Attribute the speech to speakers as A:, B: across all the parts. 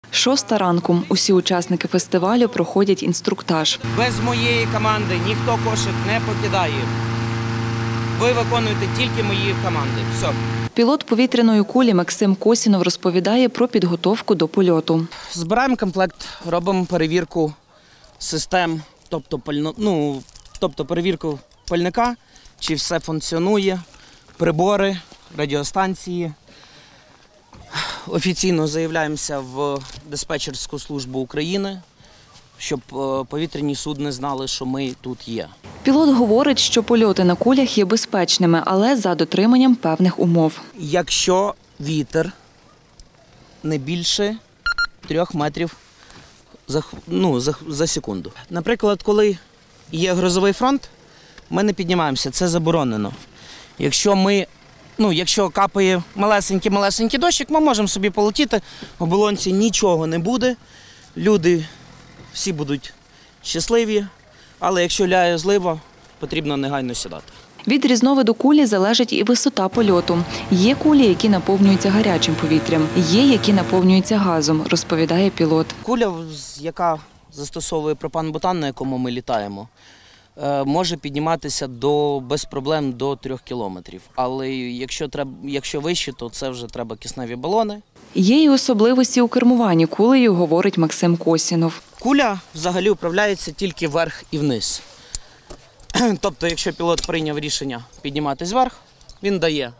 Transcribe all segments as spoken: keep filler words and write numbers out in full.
A: Шоста ранку. Усі учасники фестивалю проходять інструктаж.
B: Без моєї команди ніхто кошик не покидає. Ви виконуєте тільки мої команди. Все.
A: Пілот повітряної кулі Максим Косінов розповідає про підготовку до польоту.
B: Збираємо комплект, робимо перевірку систем, тобто, пально, ну, тобто перевірку пальника, чи все функціонує, прибори, радіостанції. Офіційно заявляємося в диспетчерську службу України, щоб повітряні судна знали, що ми тут є.
A: Пілот говорить, що польоти на кулях є безпечними, але за дотриманням певних умов.
B: Якщо вітер не більше трьох метрів за, ну, за, за секунду. Наприклад, коли є грозовий фронт, ми не піднімаємося, це заборонено. Якщо ми Ну, якщо капає малесенький-малесенький дощик, ми можемо собі полетіти, в оболонці нічого не буде, люди всі будуть щасливі, але якщо ляє злива, потрібно негайно сідати.
A: Від різновиду кулі залежить і висота польоту. Є кулі, які наповнюються гарячим повітрям, є, які наповнюються газом, розповідає пілот.
B: Куля, яка застосовує пропан-бутан, на якому ми літаємо, може підніматися до, без проблем до трьох кілометрів. Але якщо, треба, якщо вище, то це вже треба кисневі балони.
A: Є й особливості у кермуванні кулею, говорить Максим Косінов.
B: Куля взагалі управляється тільки вверх і вниз. Тобто, якщо пілот прийняв рішення підніматися вверх, він дає,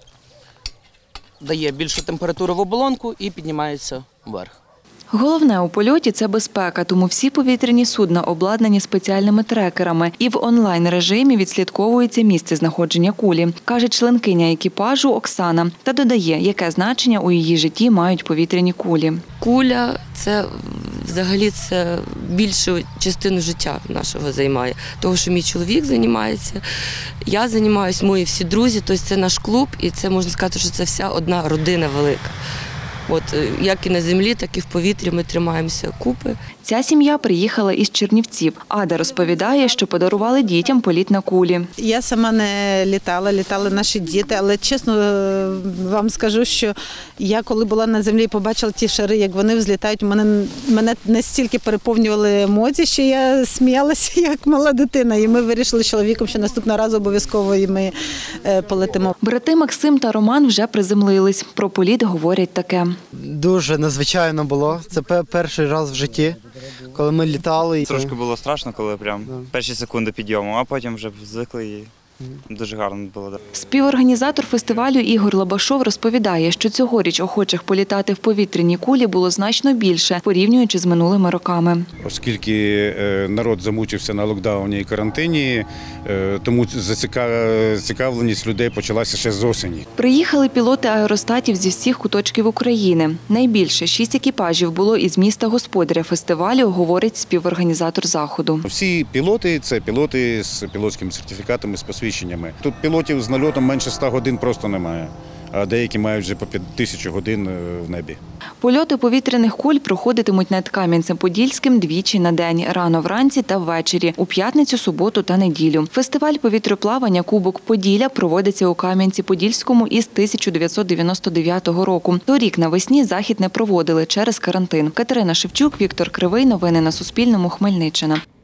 B: дає більшу температуру в оболонку і піднімається вверх.
A: Головне у польоті – це безпека, тому всі повітряні судна обладнані спеціальними трекерами і в онлайн-режимі відслідковується місце знаходження кулі, каже членкиня екіпажу Оксана та додає, яке значення у її житті мають повітряні кулі.
C: Куля – це взагалі це більшу частину життя нашого займає. Того, що мій чоловік займається, я займаюся, мої всі друзі, тобто це наш клуб і це можна сказати, що це вся одна родина велика. От як і на землі, так і в повітрі ми тримаємося купи.
A: Ця сім'я приїхала із Чернівців. Ада розповідає, що подарували дітям політ на кулі.
D: Я сама не літала, літали наші діти, але чесно вам скажу, що я коли була на землі і побачила ті шари, як вони взлітають, мене, мене настільки переповнювали емоції, що я сміялася як мала дитина. І ми вирішили з чоловіком, що наступного разу обов'язково і ми полетимо.
A: Брати Максим та Роман вже приземлились. Про політ говорять таке.
E: Дуже надзвичайно було. Це перший раз в житті, коли ми літали.
F: Трошки було страшно, коли прям перші секунди підйому, а потім вже звикли і дуже гарно було.
A: Співорганізатор фестивалю Ігор Лабашов розповідає, що цьогоріч охочих політати в повітряній кулі було значно більше, порівнюючи з минулими роками.
G: Оскільки народ замучився на локдауні і карантині, тому зацікавленість людей почалася ще з осені.
A: Приїхали пілоти аеростатів зі всіх куточків України. Найбільше – шість екіпажів було із міста господаря фестивалю, говорить співорганізатор заходу.
G: Всі пілоти – це пілоти з пілотськими сертифікатами, з посвідченнями. Тут пілотів з нальотом менше ста годин просто немає, а деякі мають вже по тисячу годин в небі.
A: Польоти повітряних куль проходитимуть над Кам'янцем-Подільським двічі на день – рано вранці та ввечері, у п'ятницю, суботу та неділю. Фестиваль повітроплавання «Кубок Поділля» проводиться у Кам'янці-Подільському із тисяча дев'ятсот дев'яносто дев'ятого року. Торік навесні захід не проводили через карантин. Катерина Шевчук, Віктор Кривий. Новини на Суспільному. Хмельниччина.